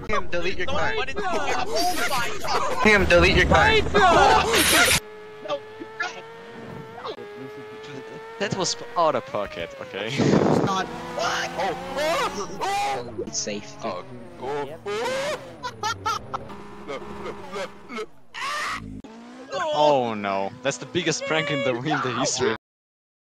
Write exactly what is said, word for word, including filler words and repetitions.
Him, delete your car. What is oh my god! Him, delete your car. No. That was out of pocket, okay? It's not. Oh. It's safe. Oh. Oh. Look, look, look, look. Oh no, that's the biggest prank in the in the history.